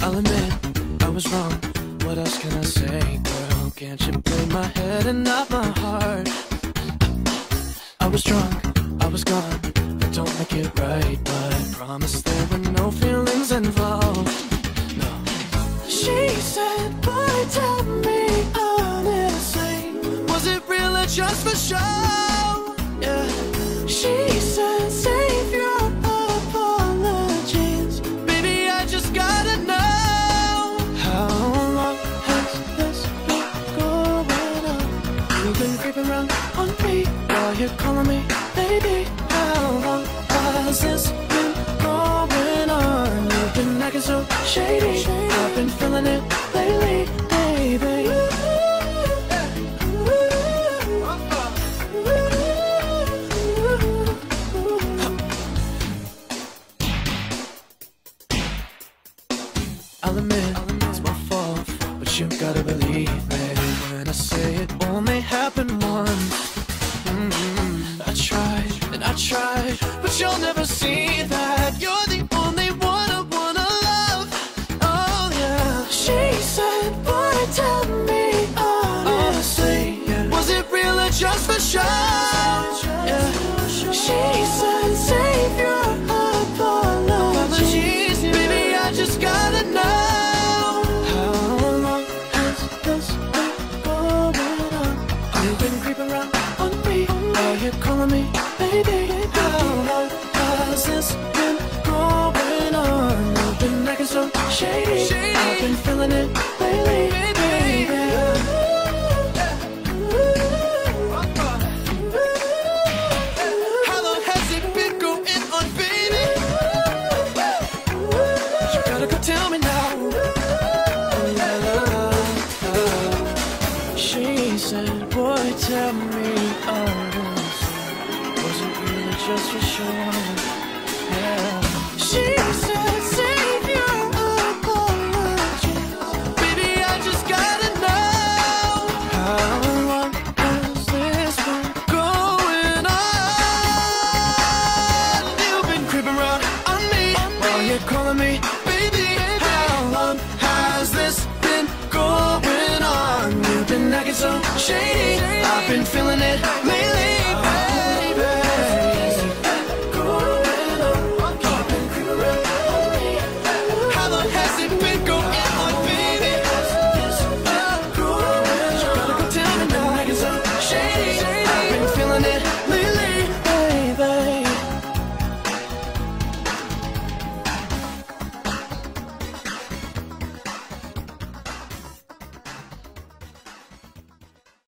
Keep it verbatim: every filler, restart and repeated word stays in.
I'll admit I was wrong. What else can I say, girl? Can't you blame my head and not my heart? I was drunk, I was gone. That don't make it right, but I promise there were no feelings involved. No. She said, boy, tell me honestly, was it real or just for show? Yeah. She said, save your apologies, baby, I just gotta know. How long has this been going on? You've been creeping around on me while you're calling me baby. How long has this been going on? You've been acting so shady, I've been feeling it lately, baby. I'll admit, it's my fault, but you gotta believe me when I say it only happened once. Mm-hmm. I tried and I tried, but you'll never see that you're the only one I wanna love. Oh yeah. She said, boy, tell me honestly, yeah. Was it real or just for show? Yeah. She said, save your apologies, baby, I just gotta know. You're calling me baby. How long has this been going on? You've been acting so shady, shady. I've been feeling it lately, baby. How long has it been going on, baby? You gotta go tell me now. She said, boy, tell me honest, just for sure, yeah. She said, save your apology, baby, I just gotta know. How long has this been going on? You've been creeping around on me while you're calling me baby. How long has this been going on? You've been acting so shady, I've been feeling it lately. Has it been going